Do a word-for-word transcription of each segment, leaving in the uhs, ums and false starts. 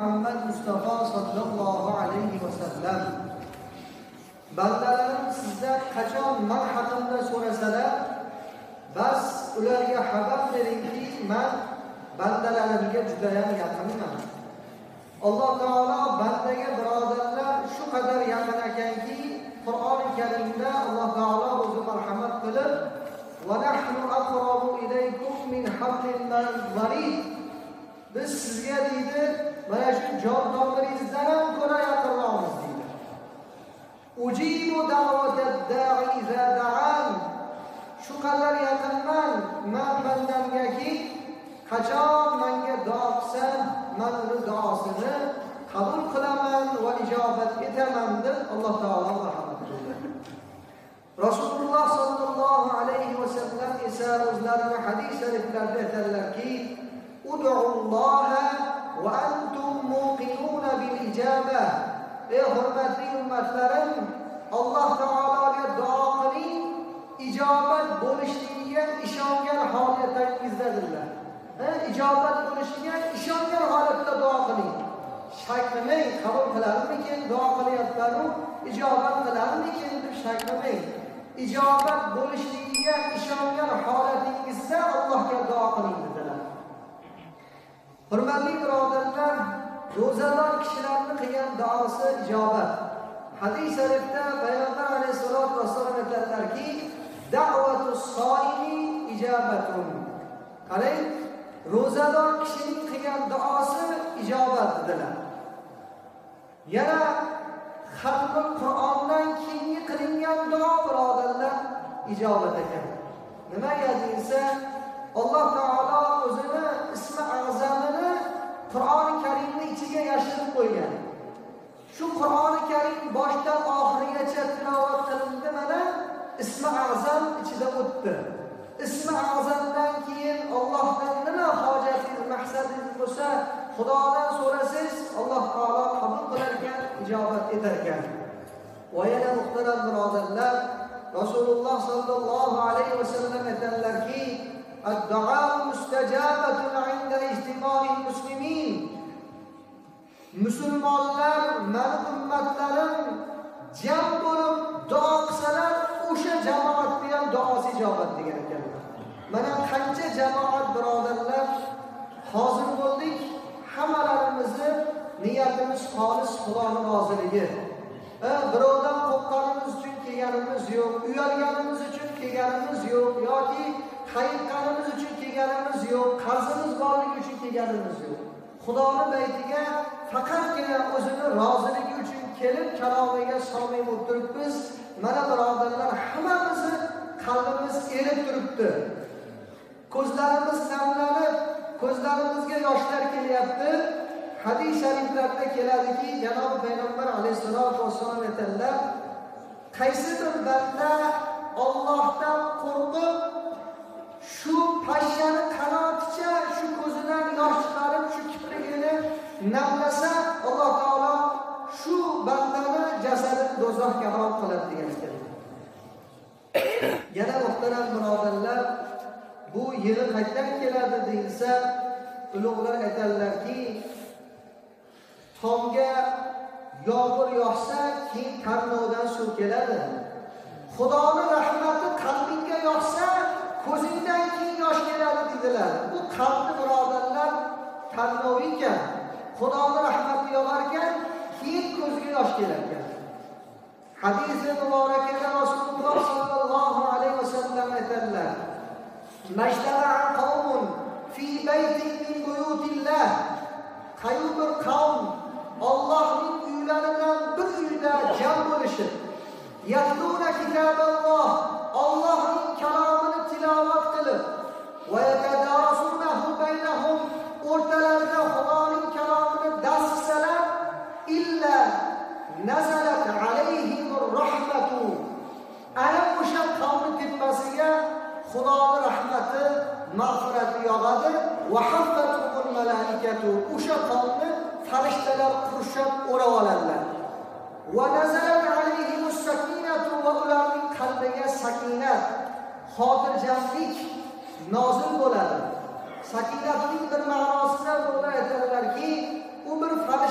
Muhammad Mustafa sallallohu alayhi va sallam. Bandalarim sizdan qachon men haqimda so'rasalar, bas ularga xabar beringki, men bandalarimga juda ham yaqinman. Alloh taolo bandaga birodarlar shu qadar yaqin ekanki, Qur'oni Karimda Alloh taolo o'zi marhamat qilib, "Va nahnu aqrabu ilaykum min hablil warid." Biz sizga deydi, mana shu jon tomiringizdan ham ko'ra yaqinroqmiz deydi. Ujibu da'vatad da'i iza da'an. Shu qadar yaqinman men bandamgaki, qachon menga duo qilsa, men uni duosini qabul qilaman va ijobat etaman deb Alloh taolo marhamat qildi. Rasululloh sallallohu alayhi va sallam esa o'zlarining hadis shariflarida aytadilarki, "Ud'ulloha va antum muqinuna bil ijaba." Ey hurmatli ummatlarim, Alloh taologa duo qiling, ijobat bo'lishligiga ishongan holatingizdadirlar. Ha, ijobat bo'lishiga ishongan holatda duo qiling. Shak qilmang, qabul qilarmikin, duo qilyapman-u, ijobat qilarmikin deb shak qilmang. Ijobat bo'lishligiga ishongan holatingizda Allohga duo qiling dedilar. Hurmatli birodarlar, ro'zador kishilarning qilgan duosi ijobat. Hadis sharifda Payg'ambar alayhisolatu vasallam aytadilarki, "Da'vatus soimi ijobatun." Qarang, ro'zador kishining qilgan duosi ijobat dedilar. Yana xatmi Qur'ondan keyingi qilingan duo birodarlar ijobat ekan. Nimaga deyilsa, Alloh taolo o'zini ismi a'zamini Qur'oni Karimning ichiga yashirib qo'ygan. Shu Qur'oni Karim boshdan oxirigacha tilovat qilindi, mana ismi a'zam ichida o'tdi. Ismi a'zamdan keyin Allohdan nima hojatingiz, maqsadingiz bo'lsa, Xudodan so'rasangiz, Alloh taolo qabul qilar ekan, ijobat etar ekan. Va yana muhtaram birodarlar, Rasululloh sallallohu alayhi va sallam aytadilarki, "Ad-du'a mustajabatun 'inda ijtima'il muslimin." Musulmonlar, men ummatlarim jam bo'lib duo qilsalar, o'sha jamoatning ham duosi ijobat degan ekanlar. Mana qancha jamoat birodarlar hozir bo'ldik, hammalarimizni niyatimiz xolis Xudoning roziligi. Birovdan qo'rqqanimiz uchun kelganimiz yo'q, uyalganimiz uchun kelganimiz yo'q, yoki qayiqqanimiz uchun kelganimiz yo'q, qarzimiz borligi uchun kelganimiz yo'q. Xudoning baytiga faqatgina o'zini roziligi uchun kelib kalomiga solmay o'tiribmiz. Mana birodarlar, hammamizni qalbimiz erib turibdi. Ko'zlarimiz namlanib, ko'zlarimizga yoshlar kelyapti. Hadis shariflarda keladiki, Janob Payg'ambar alayhisolatu vasallam aytadilar, qaysidir banda Allohdan qo'rqib, shu pashshani qanoticha shu ko'zidan yosh chiqarib, shu kiprigini namlasa, Alloh taolo shu bandani jasadini do'zaxga olib qiladi degan ekan. Yana muhtaram birodarlar, bu yili qayerdan keladi deyilsa, ulug'lar aytadilarki, tomga yomg'ir yog'sa, keyin tarnovdan suv keladi. Xudoning rahmati qalbingga yog'sa, ko'zingdan keyin yosh keladi dedilar. Bu qalbni birodarlar tarnov ekan. Xudoning rahmati yog'ar ekan, keyin ko'zga yosh kelar ekan. Hadis-i muborakada Rasululloh sallallohu alayhi vasallam aytadilar: "Majtama'a qawmun fi baytin min buyutillah." Qayyum bir qavm Allohning uylaridan bir uyda jam bo'lishib, yatluna kitaballoh, Allohning kalomini tilovat qilib, va yatadarasunahu baynahum, o'rtalarida Xudoning kalomini dars qilsalar, illa nazalat alayhimur rahmatu. Ana o'sha qavmning tepasiga Xudoning rahmati, mag'firati yog'adi va haffatul malaikatu. O'sha qavmni farishtalar qurshab o'rab oladilar. Va nazalat alayhimus sakinatu, va ularning qalbiga sakinat, xotirjamlik nozil bo'ladi. Sakinatning bir ma'nosida bo'lib aytadilarki, u bir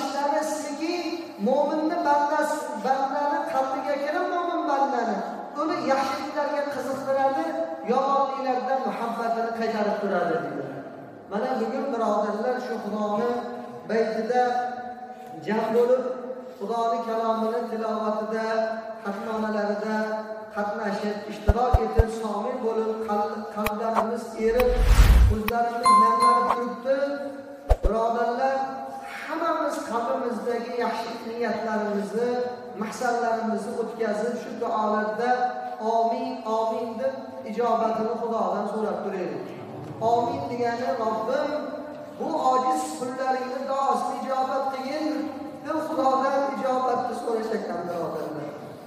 qaytarib turadi deydi. Mana bugun birodarlar shu Xudoning baytida jam bo'lib, Xudoning kalomini tilovatida, xatmonalarida qatnashib, ishtirok etib, shomil bo'lib, qalblarimiz erib, ko'zlarimiz namlanib turibdi. Birodarlar, hammamiz qalbimizdagi yaxshi niyatlarimizni, maqsadlarimizni o'tkazib, shu duolarda amin, amin deb ijobatini Xudodan so'rab turaylik. Amin degani Robbim, bu ojiz kullaringni duosini ijobat qilgin deb Xudodan ijobatni so'rash ekan birodarlar.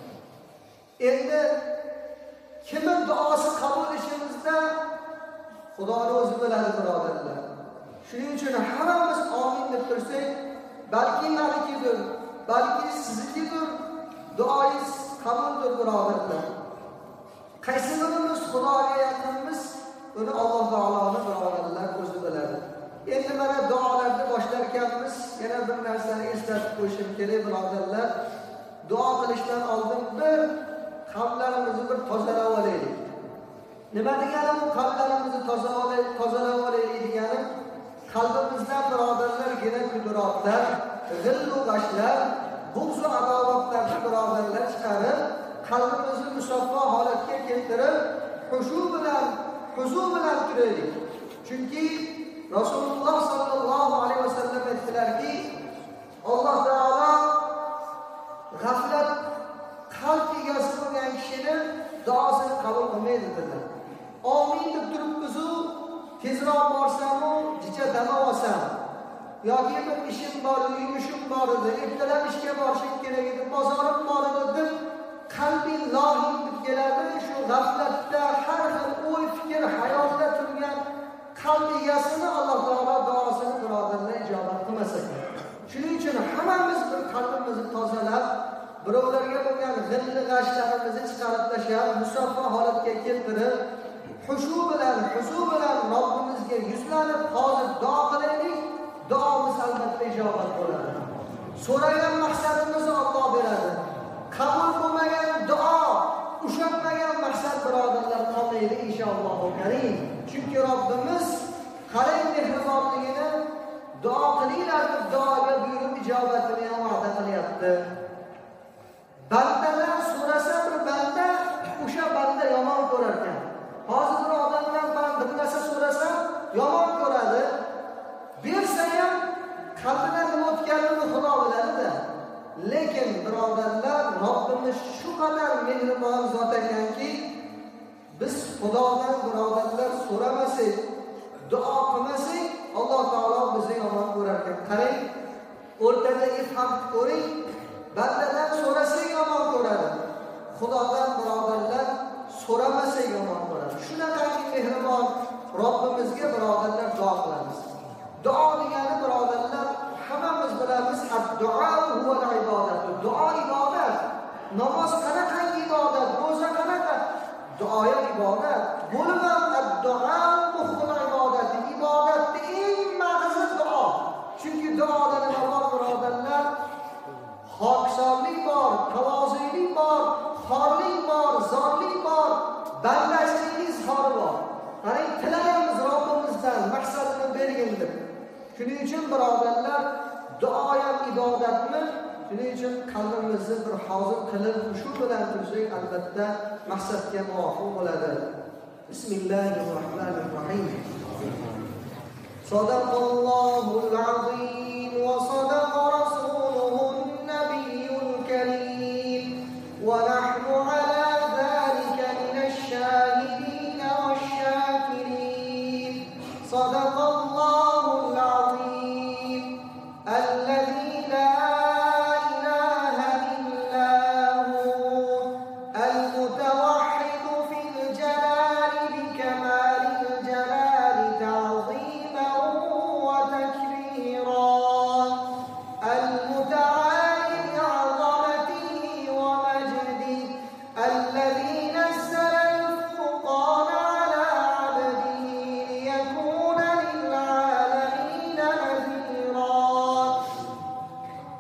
Endi kimning duosi qabul ishimizda Xudoning o'zi biladi birodarlar. Shuning uchun hammamiz amin deb tursak, balki menikidir, balki siznikidir, duoingiz qabuldir birodarlar. Qaysi birimiz Xudoga yaqinmiz, buni Alloh taoloning birodarlar o'zi biladi. Endi mana duolarni boshlarkanmiz, yana bir narsani eslatib qo'yishim kerak birodarlar. Duo qilishdan oldin bir qalblarimizni bir tozalab olaylik. Nima degani bu qalblarimizni tozalab tozalab olaylik degani? Qalbimizdan birodarlar gina kudratlar, g'illu g'ashlar, buğz va adovatlarni birodarlar chiqarib, qalbimizni musaffo holatga keltirib, xushu bilan, huzur bilan turaylik. Chunki Rasululloh sallallohu alayhi vasallam aytdilarki, Alloh taolo g'aflat qalb egasi bo'lgan kishini duosini qabul qilmaydi dedilar. Amin deb turibmiz-u, tezroq borsamu, jicha dam olsam, yoki bir ishim bor, yumushim bor edi, ertalab ishga borishim kerak edi, bozorim bor edi deb qalbing lohing deb keladi. Shu g'aflatda har xil o'y, fikr, hayolda turgan qalb egasini Alloh taolo duosini birodarlar ijobat qilmas ekan. Shuning uchun hammamiz bir qalbimizni tozalab, birovlarga bo'lgan g'illi g'ashlarimizni chiqarib tashlab, musaffo holatga keltirib, xushu bilan, huzur bilan Robbimizga yuzlanib hozir duo qilaylik. Duomiz albatta ijobat bo'ladi. So'ragan maqsadimizni Alloh beradi. Qabul bo'lmagan duo, ushatmagan maqsad birodarlar qolmaydi inshaalloh karim. Chunki Robbimiz qarang mehribonligini, duo qilinglar deb duoga buyurib ijobatini ham va'da qilyapti. Bandalar so'rasa bir banda o'sha banda yomon ko'rar ekan. Hozir bir odamdan banda bir narsa so'rasa yomon ko'radi. Bersa ham qalbidan nima o'tganini Xudo biladi-da. Lekin birodarlar, Robbimiz shu qadar mehribon zot ekanki, biz Xudodan birodarlar so'ramasak, duo qilmasak, Alloh taolo bizni yomon ko'rar ekan. Qarang, o'rtadagi farq ko'ring. Bandadan so'rasak yomon ko'radi. Xudodan birodarlar so'ramasak yomon ko'radi. Shunaqangi mehribon Robbimizga birodarlar duo qilamiz. Duo degani birodarlar hammamiz bilamiz, ad-duo huwa al-ibodat. Duo ibodat. Namoz qanaqangi ibodat, roza qanaqa? Duo ibodat. Bo'lib ham ad-duo muhim ibodat. Ibodatning eng mag'zi duo. Chunki duoda nima bor birodarlar? Xokisorlik bor, tavoziylik bor, xorlik bor, zorlik bor, bandasining izhori bor. Qarang, tilaymiz Robbimizdan maqsadini bergin deb. Shuning uchun birodarlar, duo ham ibodatmi? Shuning uchun qalbimizni bir hozir qilib, shu bilan tursak, albatta maqsadga muvofiq bo'ladi. Bismillahirrohmanirrohim. Sadaqallohul azim va sadaqa rasuluhun nabiyyul karim va nahnu ala zalika minash shahidin wash shakirin. Sadaqallohul azim alladhi la ilaha illa hu al-mutawahhid fil jalali bi kamalil jalali ta'ziman wa takbiran al-muta'ali bi 'azamatihi wa majdihi alladhi nazzala al-furqana 'ala 'abdihi liyakuna lil 'alamin nadhira.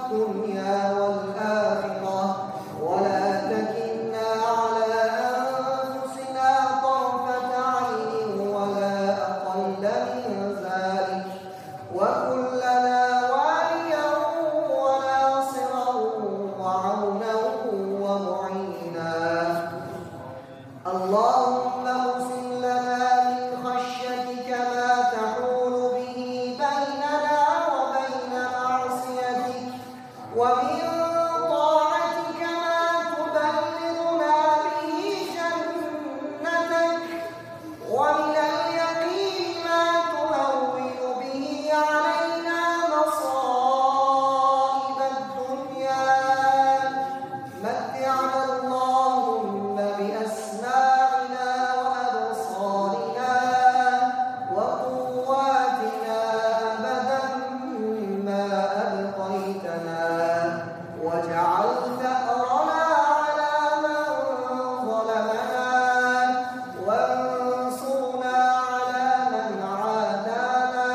الدنيا والآخرة ولا تكلنا على أنفسنا طرفة عين ولا أقل من ذلك وكلنا واليا وناصرا وعونا ومعينا. اللهم اغفر لنا من خشيتك ما تحول به بيننا وبين معصيتك ومن طاعتك ما تبلغنا به جنتك ومن اليقين ما تهون به علينا مصائب الدنيا. متعنا اللهم بأسماعنا وأبصارنا وقواتنا أبدا ما أبقيتنا واجعل ثأرنا على من ظلمنا وانصرنا على من عادانا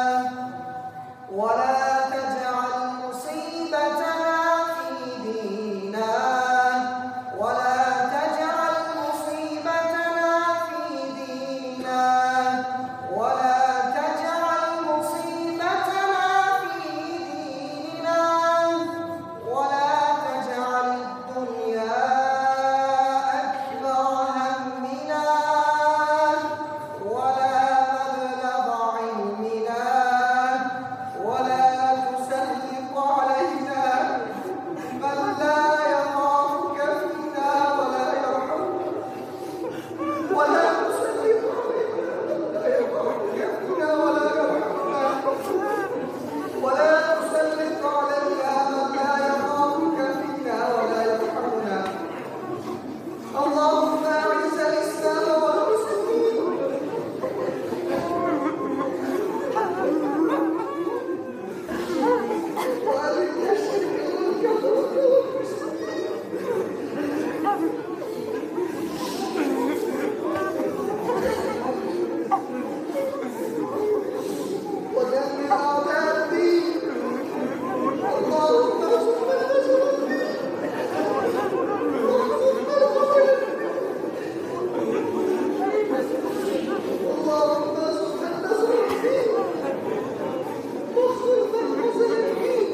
ولا تجعل مصيبتنا في ديننا ولا تجعل مصيبتنا في ديننا ولا تجعل مصيبتنا في ديننا ولا تجعل الدنيا أكبر همنا ولا مبلغ علمنا ولا تسلط علينا من لا يخافك فينا ولا يرحمنا ولا تسلط علينا من لا يخافك فينا ولا يرحمنا ولا تسلط علينا من لا يخافك فينا ولا يرحمنا. اللهم أعز الإسلام والمسلمين وأذل الشرك والكفر ودمر أعداء الدين. اللهم ارزقنا نصر الدين وارزقنا الغفر. اللهم ارزقنا نصر الدين واخذلنا المسلمين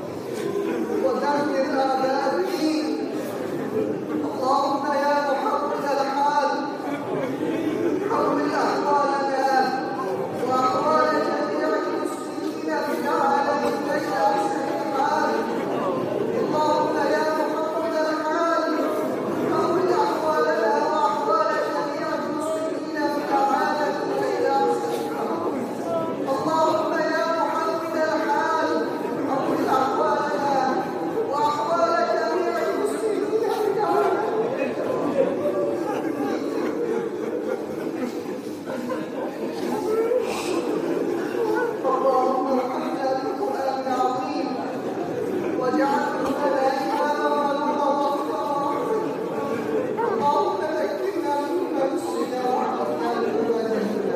ودمر أعداء الدين. اللهم يا محمد الحال حول أحوالنا وأحوال جميع المسلمين في العالم إلى أحسن الحال. اللهم يا محمد الحال حول أحوالنا وأحوال جميع المسلمين في العالم إلى أحسن الحال. اللهم يا محمد الحال حول أحوالنا وأحوال جميع المسلمين في العالم. اللهم ارحمنا بالقرآن العظيم واجعله لنا إماما ونورا وهدى ورحمة. اللهم ذكرنا مما نسينا وعلمنا مما جهلنا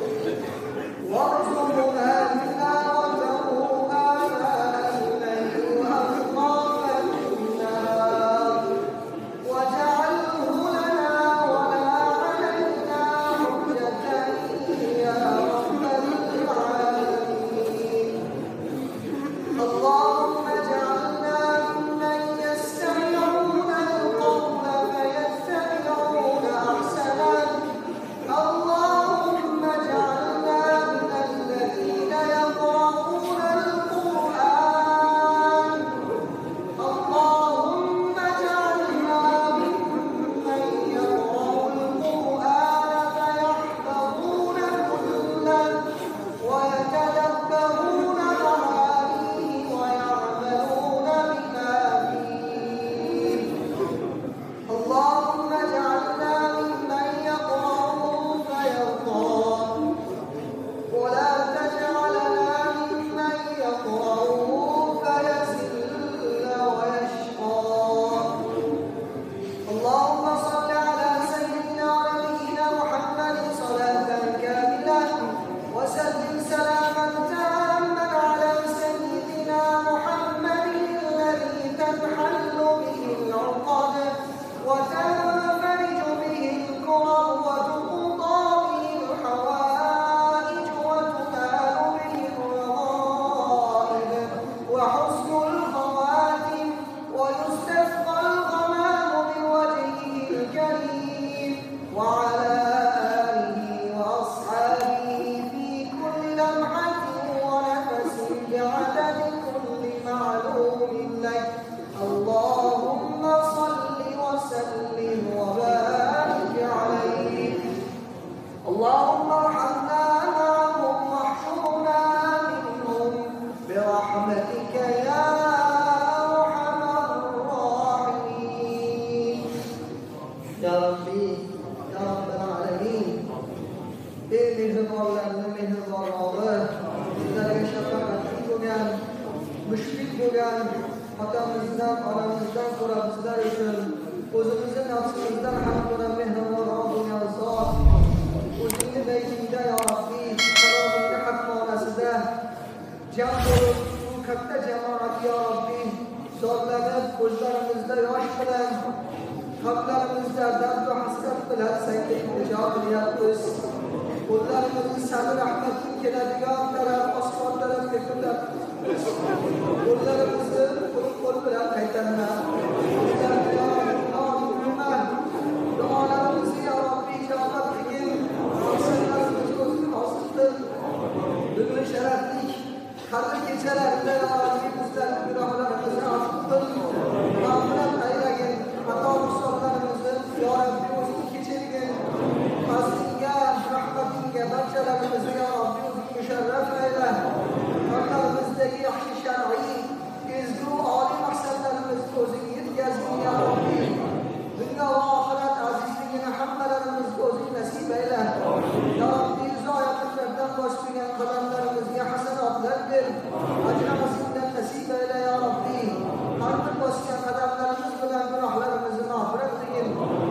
وارزقنا تلاوته آناء الليل وأطراف النهار واجعله لنا ولا علينا حجة يا رب العالمين. اللهم اجعلنا ممن otamizdan, onamizdan ko'ra bizlar uchun o'zimizni nafsimizdan ham ko'ra mehribonroq bo'lgan zot, o'zingni baytingda yo Robbiy, salomingni hatmonasida jam bo'lib, bu katta jamoat yo Robbiy, zorlanib, ko'zlarimizda yosh bilan, qalblarimizda dard va hasrat bilan senga iltijo qilyapmiz. Qo'llarimizni sani rahmating keladigan taraf osmon tarafga ko'taramiz. Qo'llarimizni qo'l bilan qaytarma. Duolarimizni yo Robbiy ijobat qilgin. Maqsadlarimizni o'zing hosil qil. Bugun sharafli qadr kechalarida yo Robbiy bizlarning gunohlarimizni afv qil. Mag'firat aylagin. Xato nuqsonlarimizni yo Robbiy o'zing kechirgin. Fazlingga, rahmatingga barchalarimizni yo Robbiy o'zing musharraf ayla. Qalbimizdagi yaxshi shar'iy, ezgu oliy maqsadlarimizni o'zing yetkazgin yo Robbiy. Dunyo va oxirat azizligini hammalarimizga o'zing nasib ayla. Yo Robbiy, zoyatlardan boshlangan qadamlarimizga hasanotlar ber. Ajramasindan nasib ayla yo Robbiy. Qalbim bosgan qadamlarimiz bilan gunohlarimizni mag'firat qilgin.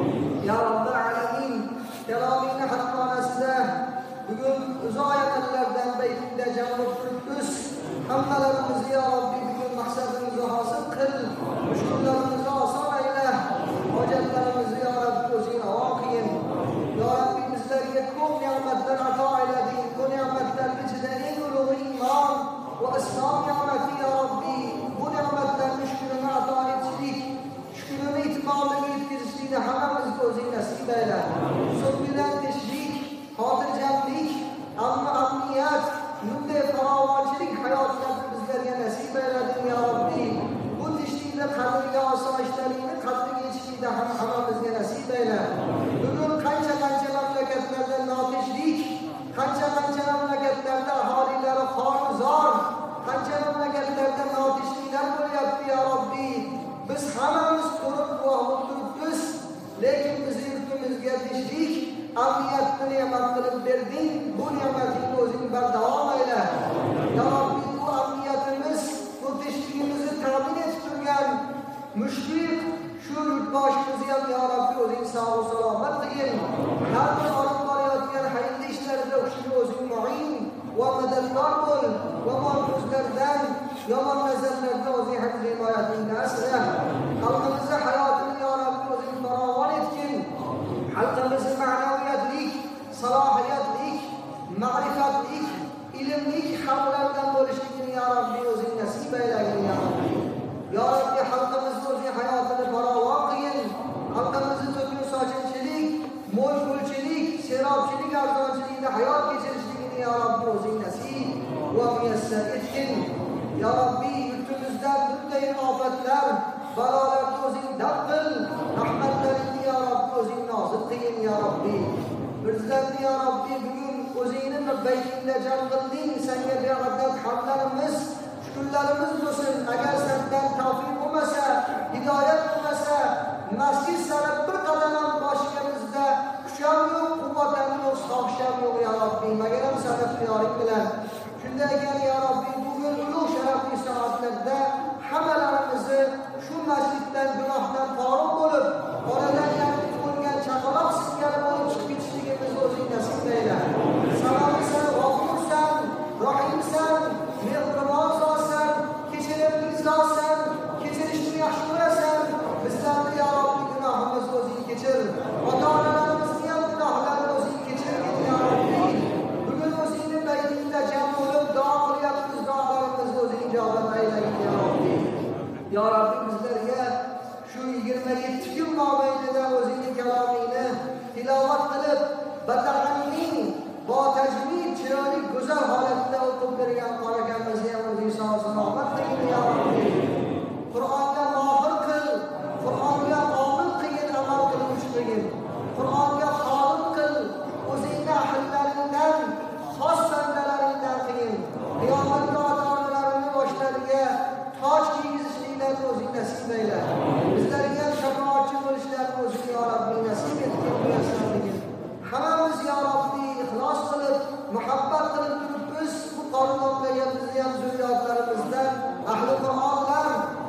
Ya Robbil alamin, kalomingni hatmonasida bugun uzoq yaqinlardan baytingda jam bo'lib turibmiz. Hammalarimizni yo Robbiy bugun maqsadimizni hosil qil. Mushkullarimizni oson ayla. Hojatlarimizni yo Robbiy o'zing avo qilgin. Yo Robbiy, bizlarga ko'p ne'matlar ato aylading. Bu ne'matlar ichida eng ulug' iymon va islom ne'mati yo Robbiy. Bu ne'matlarning shukrini ato etishlik, shukrini itmomga yetkazishlikni hammamizga o'zing nasib ayla. So'z bilan tinchlik, xotirjamlik, ammo amniyat, bunday farovonchilik hayotlarni bizlarga nasib aylading yo Robbiy. Bu tinchlikni qadriga, osoyishtalikni qadriga yetishlikni ham hammamizga nasib ayla. Bugun qancha-qancha mamlakatlarda notinchlik, qancha-qancha mamlakatlarda aholilari xorizor, qancha mamlakatlarda notinchliklar bo'lyapti yo Robbiy. Biz hammamiz ko'rib guvoh bo'lib turibmiz, lekin bizning yurtimizga tinchlik, amniyatni ne'mat qilib berding. Bu ne'matingni o'zing bardavom ayla. Yo Robbiy, bu amniyatimiz, bu tinchligimizni ta'min etib turgan mushfiq shu yurtboshimizni ham yo Robbiy o'zing sog' salomat qilgin. Har bir olib borayotgan xayrli ishlarida o'shga o'zing mu'in va madadkor bo'l. Yomon ko'zlardan, yomon nazarlardan o'zing haq himoyatingni asra. Xalqimizni hayotini yo Robbiy o'zing farovon etgin. Xalqimizni ma'naviyatlik, salohiyatlik, ma'rifatlik, ilmlik xalqlardan bo'lishligini yo Robbiy o'zing nasib aylagin yo Robbiy. Yo Robbiy, xalqimizni o'zing hayotini farovon qilgin. Xalqimizni to'kin sochinchilik, mo'l mo'lchilik, serobchilik, arzonchilikda hayot kechirishligini yo Robbiy o'zing nasib va muyassar etgin. Yo Robbiy, yurtimizdan bunday ofatlar, balolarni o'zing daf qil. Rahmatlaringni yo Robbiy o'zing nozil qilgin yo Robbiy. Bizlarni yo Robbiy bugun o'zingni baytingda jam qilding. Senga beadad hamdlarimiz, shukrlarimiz bo'lsin. Agar sendan tavfiq bo'lmasa, hidoyat bo'lmasa, masjid sari bir qadam ham boshimizda kuch ham yo'q, quvvat ham yo'q, xohish ham yo'q yo Robbiy. Magaram seni ixtiyoring bilan. Shunday ekan yo Robbiy, bugun ulug' sharafli soatlarda hammalarimizni shu masjiddan gunohdan forig' bo'lib, oradan yangi tug'ilgan chaqaloq singari bo'lib chiqib ketishligimizni o'zing nasib ayla. Salomsan, g'ofursan, rohimsan, mehribon zotsan, kechirimli zotsan, kechirishni yaxshi ko'rasan. Bizlarni yo Robbiy gunohimizni o'zing kechir. Ota-onalarimizni ham gunohlarini o'zing kechirgin yo Robbiy. Bugun o'zingni baytingda jam bo'lib duo qilyapmiz, duolarimizni o'zing ijobat aylagin yo Robbiy. Yo Robbiy, bizlarga shu yigirma yetti kun mobaynida o'zingning kalomingni tilovat qilib, batahanning va tajvid chiroyli go'zal holatda o'qib bergan qorakamizni ham o'zing sog' salomat qilgin yo Robbiy. Qur'onga mohir qil, Qur'onga omil qilgin, amal qiluvchi qilgin. Qur'onga xolim qil, o'zingni ahllaringdan, xos bandalaringdan qilgin. Qiyomatda ota-onalarini boshlariga toj kiygizishliklarni o'zing nasib ayla. Bizlarga shafoatchi bo'lishlarni o'zing yo Robbiy nasib etgin. Hammamiz yo Robbiy ixlos qilib, muhabbat qilib turibmiz. Bu qonunlarga bizni ham zurriyotlarimizdan ahli Qur'onlar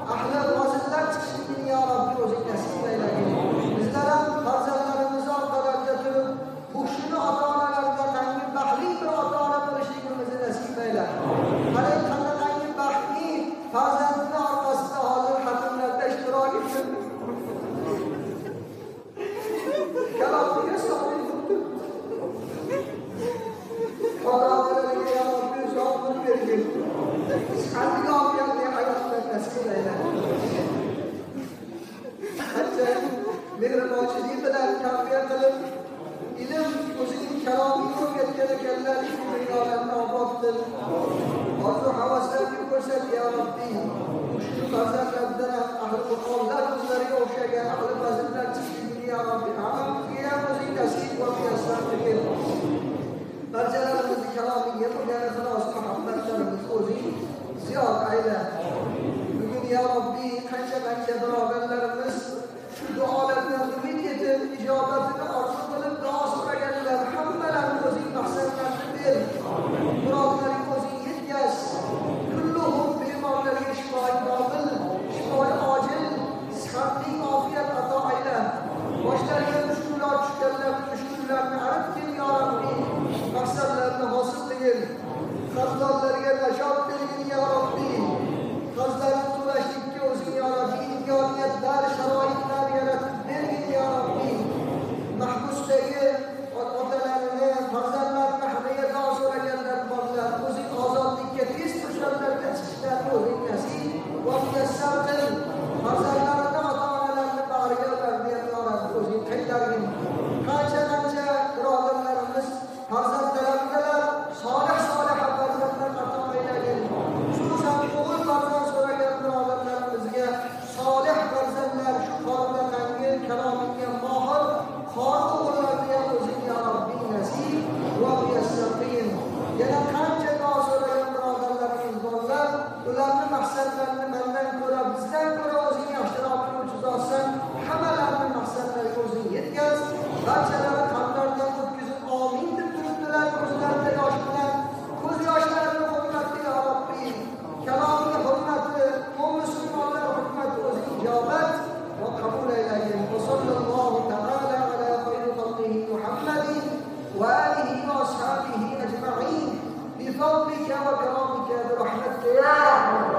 aqli fazilat chizgini ya Rabbi. Hammamizga ham o'zing nasib va muyassar qilgin. Barchalarimizni kalomiga bo'lgan ixlos muhabbatlarimizni o'zing ziyod ayla. Bugun ya Rabbi qancha-qancha birodarlarimiz shu duolardan umid etib, ijobatini orzu qilib duo so'raganlar, hammalarini o'zing maqsadlarini ber. Murodlaring o'zing yetkaz. Kulluhum bemorlarga shifoi komil, shifoi ojil, sihatli ofiyat ato ayla. Boshlariga mushkullar tushganlarni mushkullarni arib kel ya Rabbi. Maqsadlarini hosil qilgin. Qarzorlarga najot bergin ya Rabbi. Qarzlarni to'lashlikka o'zing ya Rabbi imkoniyatlar, sharoitlar yaratib bergin ya Rabbi. Mahbusdagi otalarini, farzandlarini himoya duo so'raganlar borlar. O'zing ozodlikka tez fursatlarda chiqishlarni o'zing nasib va muyassar qil. Farzandlarini, ota-onalarini bag'riga olardi ya Rabbi. O'zing qaytargin. Qancha-qancha birodarlarimiz farzandlarimiz solih solih farzandlar ato aylagin. Xususan o'g'il farzand so'ragan birodarlarimizga solih farzandlar, shu qorinlarga kalomingga mohir qori o'g'illarni ham o'zing ya Robbi nasib va muyassar qilgin. Yana qancha duo so'ragan birodarlarimiz borlar, ularni maqsadlarini mendan ko'ra, bizdan ko'ra o'zing yaxshiroq biluvchi zotsan. Hammalarini maqsadlariga o'zing yetkaz. Barchalari qalblaridan o'tkazib amin deb turibdilar. Ko'zlarida yosh bilan ko'z yoshlarini hurmatli ya Robbi. Kalomga hurmati, musulmonlar hurmati o'zing ijobat va qabul aylagin. Va sallallohu ta'ala ala khayri xalqihi Muhammadin va alihi va ashabihi ajma'in bi fadlika va karamika bi rahmatika ya arhamar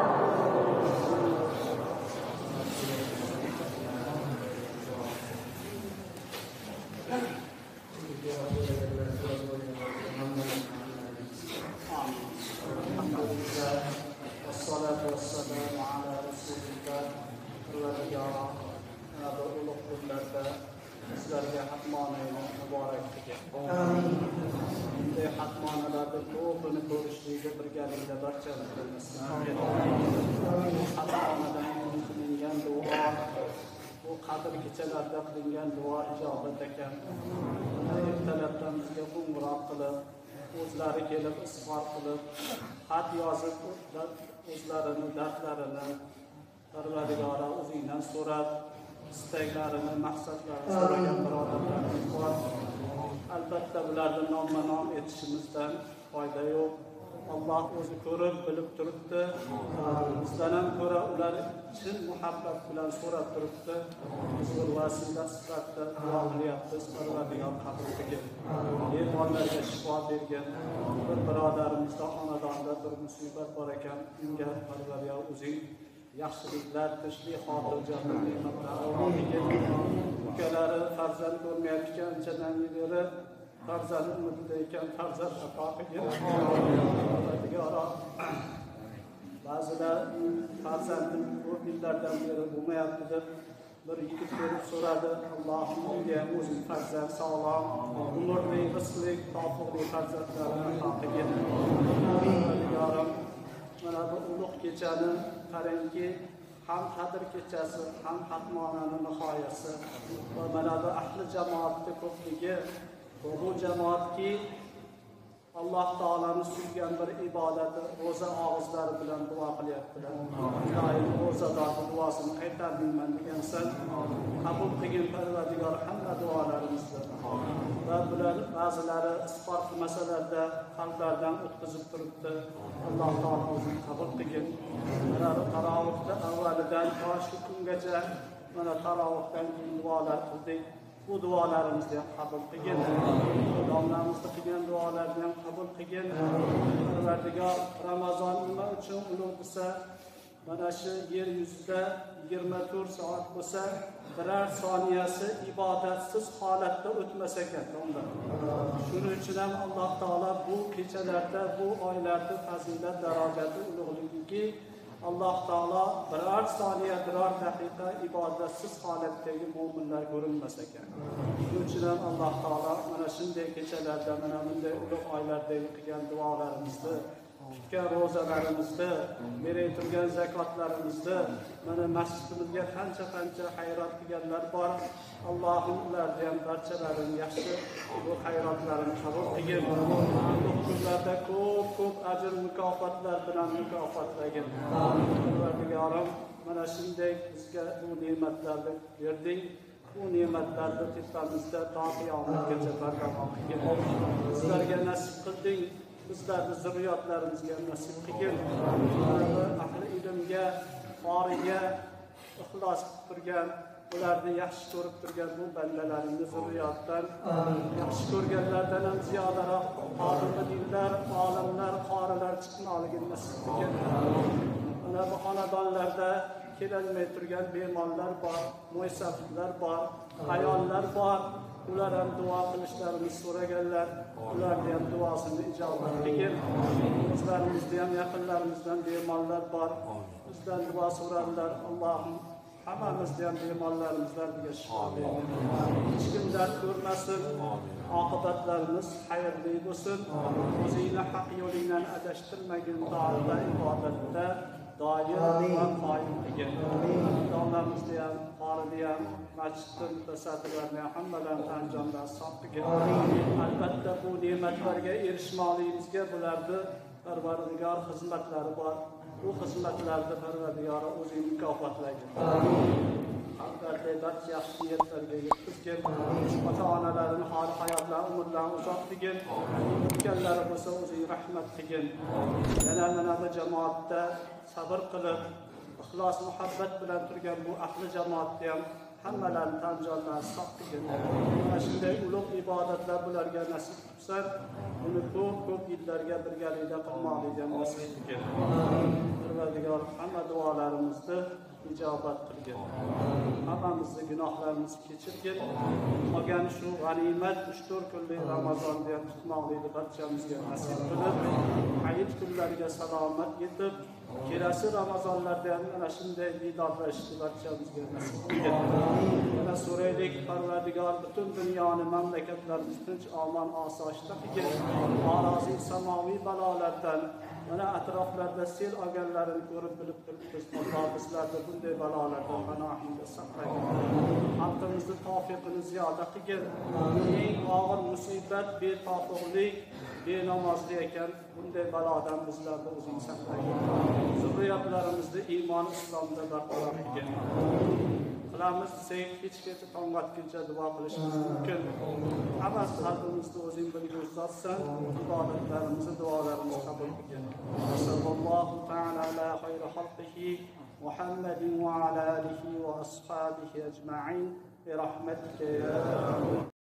sizlarga hatmonayni muborak qilgan. Amin. Bunday hatmonalarda ko'pini ko'rishlikka birgalikda barchamiz nasib amin. Hatmonadan qilingan duo, bu qadr kechalarda qilingan duo ijobat ekan. Ertalabdan bizga qo'ng'iroq qilib, o'zlari kelib isg'or qilib, xat yozib, o'zlarini dardlarini Parvardigora o'zingdan so'rab, istaklarini, maqsadlarini so'ragan birodarlarimiz bor. Albatta bularni nomma-nom etishimizdan foyda yo'q. Alloh o'zi ko'rib, bilib turibdi. Bizdan ham ko'ra ular chin muhabbat bilan so'rab turibdi. Biz bir vasila sifatida duo qilyapmiz. Parvardigor qabul qilgin. Bemorlarga shifo bergin. Bir birodarimizda xonadonda bir musibat bor ekan. Unga Parvardigor o'zing yaxshiliklar, tinchlik, xotirjamlik ne'matlar ukalari farzand ko'rmayotgan anchadan beri farzand umidida ekan, farzand ato qilgin. Ba'zilar farzandi ko'p yillardan beri bo'lmayapti deb bir yigit berib so'radi. Allohim unga o'zing farzand sog'lom, umrli, rizqli, topqirli farzandlarni ato qilgin. Amin. Mana bu ulug' kechani qarangki, ham qadr kechasi, ham hatmonani nihoyasi va mana bu ahli jamoatda ko'pligi, bu jamoatki Alloh taolani suygan bir ibodati ro'za og'izlari bilan duo qilyaptilar. Doim ro'zadagi duosini qaytarmayman degansan, qabul qilgin Parvardigor hamma duolarimizni. Va bular ba'zilari isbot qilmasalarda qalblaridan o'tkazib turibdi. Alloh taolo o'zi qabul qilgin. Mana tarovihda avvalidan to shu kungacha mana tarovihdan keyin duolar qildik. Bu duolarimizni ham qabul qilgin. Domlamizda qilgan duolarni ham qabul qilgin. Parvardigor Ramazon nima uchun ulug' desa, mana shu yer yuzida yigirma to'rt soat bo'lsa, biror soniyasi ibodatsiz holatda o'tmas ekan. Shuning uchun ham Alloh taolo bu kechalarda, bu oylarda fazilat darajati ulug'ligi Alloh taolo biror soniya, biror daqiqa ibodatsiz holatdagi mu'minlar ko'rinmas ekan. Shuning uchun ham Alloh taolo mana shunday kechalarda, mana bunday ulug' oylarda qilgan duolarimizni tutgan ro'zalarimizda, berib turgan zakotlarimizda mana masjidimizga qancha qancha xayrat qilganlar bor. Allohim ularni ham barchalarini yaxshi bu xayratlarini qabul qilgin. Bu kunlarda ko'p ko'p ajr mukofotlar bilan mukofotlagin. Parvardigorim, mana shunday bizga bu ne'matlarni berding. Bu ne'matlarni tepamizda to qiyomatgacha barqaror qilgin. Bizlarga nasib qilding. Bizlarni zurriyotlarimizga nasib qilgin. Ahli ilmga, qoriga ixlos qilib turgan, ularni yaxshi ko'rib turgan bu bandalarimni zurriyotdan yaxshi ko'rganlardan ham ziyodaroq olim dinlar, olimlar, qorilar chiqmoqligini nasib qilgin. Mana bu xonadonlarda kelolmay turgan bemorlar bor, mo'ysaflar bor, ayollar bor. Ular ham duo qilishlarini so'raganlar. Ularni ham duosini ijobat qilgin. Bizlarimizda ham yaqinlarimizdan bemorlar bor. Bizdan duo so'rarlar. Allohim hammamizni ham bemorlarimizga shifo bergin. Hech kim dard ko'rmasin. Oqibatlarimiz xayrli bo'lsin. O'zingni haq yo'lingdan adashtirmagin. To'g'ri ibodatda doim va qoyim qilgin. Domlamizda ham, qorida ham, masjidda mutasaddilarni hammalarni anjomdan sog' qilgin. Albatta bu ne'matlarga erishmoqligimizga bularni Parvardigor xizmatlari bor. Bu xizmatlarni Parvardigor o'zing mukofotlagin. Albatta barcha yaxshi niyatlarga yetkazgin. Ota-onalarini hol hayotlarini umrlarini uzoq qilgin. O'tganlari bo'lsa o'zing rahmat qilgin. Yana mana bu jamoatda sabr qilib, ixlos muhabbat bilan turgan bu ahli jamoatni ham hammalarni tan jonlarini sog' qilgin. Mana shunday ulug' ibodatlar bularga nasib qilsa, buni ko'p ko'p yillarga birgalikda qilmoqlikni nasib qilgin. Parvardigor hamma duolarimizni ijobat qilgin. Hammamizni gunohlarimizni kechirgin. Qolgan shu g'animat uch to'rt kunlik Ramazonni ham tutmoqlikni barchamizga nasib qilib, hayit kunlariga salomat yetib, kelasi Ramazonlarda ham mana shunday didorlashni barchamizga nasib qilgin. Yana so'raylik, Parvardigor butun dunyoni, mamlakatlarimizni tinch, omon, osoyishta qilgin. Norozilik samoviy balolardan, mana atroflarda sel olganlarini ko'rib bilib turibmiz. Alloh bizlarni bunday balolardan panohingda saqlagin. Xalqimizni tavfiqini ziyoda qilgin. Eng og'ir musibat betoqlik, benamozlik ekan. Bunday balodan bizlarni o'zing saqlagin. Zurriyotlarimizni iymon islomda barqaror qilgin. Qilamiz desak, kechgacha tong otguncha duo qilishimiz mumkin. Abbas qalbimizni o'zing bilguvchi zotsan, ibodatlarimizni, duolarimizni qabul qilgin. Sallallohu ta'ala ala xayri xalqihi Muhammadin va ala alihi va ashabihi ajma'in bi rahmatika ya